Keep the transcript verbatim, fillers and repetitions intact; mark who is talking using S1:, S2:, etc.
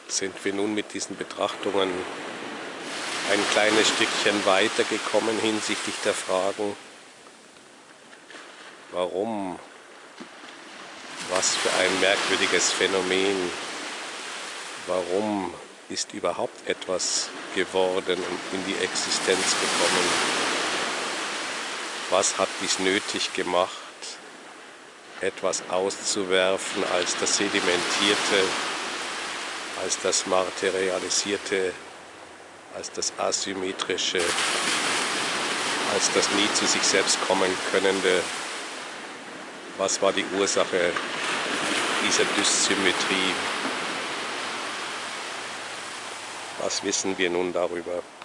S1: sind wir nun mit diesen Betrachtungen ein kleines Stückchen weitergekommen hinsichtlich der Fragen, warum, was für ein merkwürdiges Phänomen, warum ist überhaupt etwas geworden und in die Existenz gekommen, was hat dies nötig gemacht, etwas auszuwerfen als das Sedimentierte, als das Materialisierte, als das Asymmetrische, als das nie zu sich selbst kommen Könnende. Was war die Ursache dieser Dyssymetrie? Was wissen wir nun darüber?